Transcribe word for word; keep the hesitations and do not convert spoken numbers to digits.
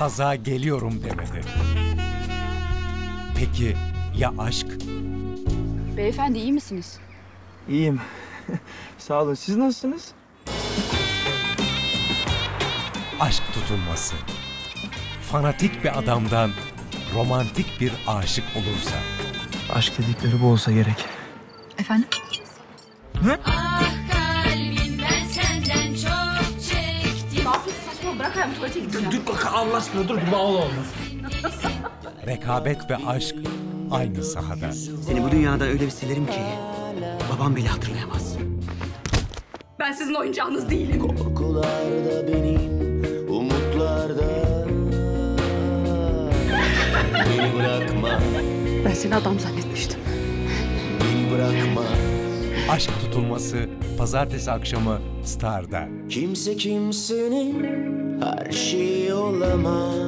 kaza geliyorum demedi. Peki ya aşk? Beyefendi iyi misiniz? İyiyim. Sağ olun. Siz nasılsınız? Aşk tutulması. Fanatik bir adamdan romantik bir aşık olursa. Aşk dedikleri bu olsa gerek. Efendim? Ne? Ah kalbim ben senden çok çektim. Ne yapıyorsun saçma? Bırak ayağımı tuvalete gideceğim. Dur bak Allah aşkına dur. Bir bağlı olmaz. Rekabet ve aşk aynı sahada. Seni bu dünyada öyle bir silerim ki babam bile hatırlayamaz. Ben sizin oyuncağınız değilim. Korkularda benim, umutlarda. Beni bırakma, Ben seni adam zannetmiştim. beni bırakma. Aşk tutulması pazartesi akşamı Star'da. Kimse kimsenin her şeyi olamaz.